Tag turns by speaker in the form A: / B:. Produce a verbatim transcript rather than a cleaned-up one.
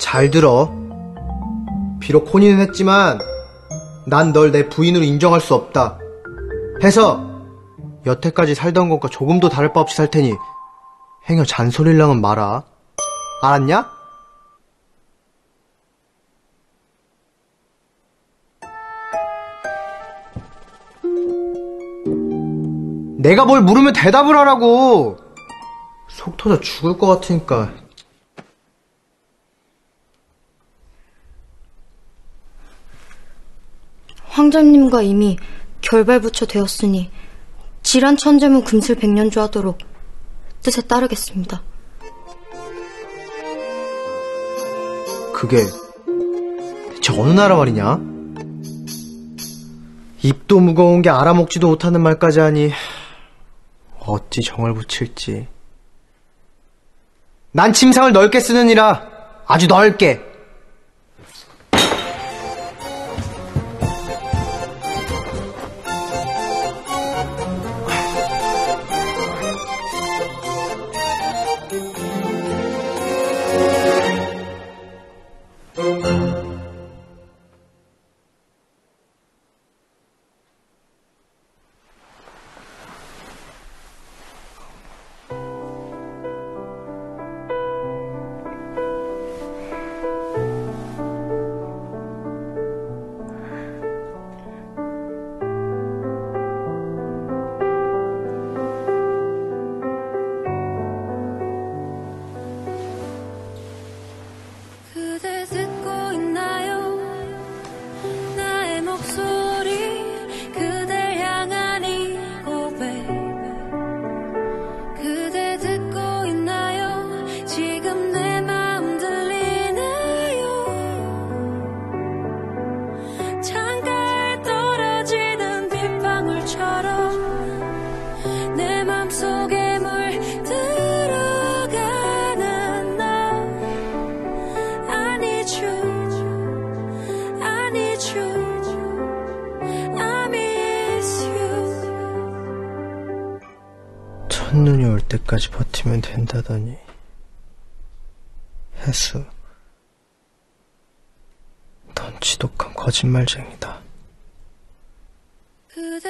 A: 잘 들어. 비록 혼인은 했지만 난 널 내 부인으로 인정할 수 없다 해서 여태까지 살던 것과 조금도 다를 바 없이 살 테니 행여 잔소리랑은 마라. 알았냐? 내가 뭘 물으면 대답을 하라고. 속 터져 죽을 것 같으니까.
B: 황자님과 이미 결발부처 되었으니 질환 천재무 금슬 백년주 하도록 뜻에 따르겠습니다.
A: 그게 대체 어느 나라 말이냐? 입도 무거운 게 알아먹지도 못하는 말까지 하니 어찌 정을 붙일지. 난 침상을 넓게 쓰느니라. 아주 넓게. 첫눈이 올 때까지 버티면 된다더니 혜수, 넌 지독한 거짓말쟁이다.